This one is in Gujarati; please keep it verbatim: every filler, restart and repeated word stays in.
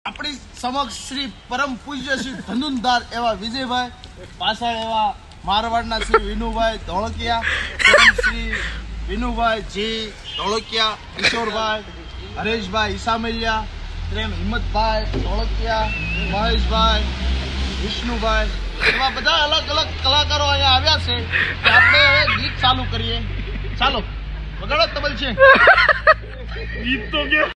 આપણી સમક્ષ શ્રી પરમ પૂજ્ય શ્રી ધનુંધાર એવા વિજયભાઈ, પાછળ એવા મારવાડના શ્રી વિનુભાઈ ધોળકિયા, શ્રી વિનુભાઈ જી ધોળકિયા, કિશોરભાઈ, હરેશભાઈ ઈસામલિયા, પ્રેમ હિંમતભાઈ ધોળકિયા, મહેશભાઈ, વિષ્ણુભાઈ, એવા બધા અલગ અલગ કલાકારો અહીંયા આવ્યા છે કે આપણે હવે ગીત ચાલુ કરીએ. ચાલો વગાડો તબલ છે ગીત તો કે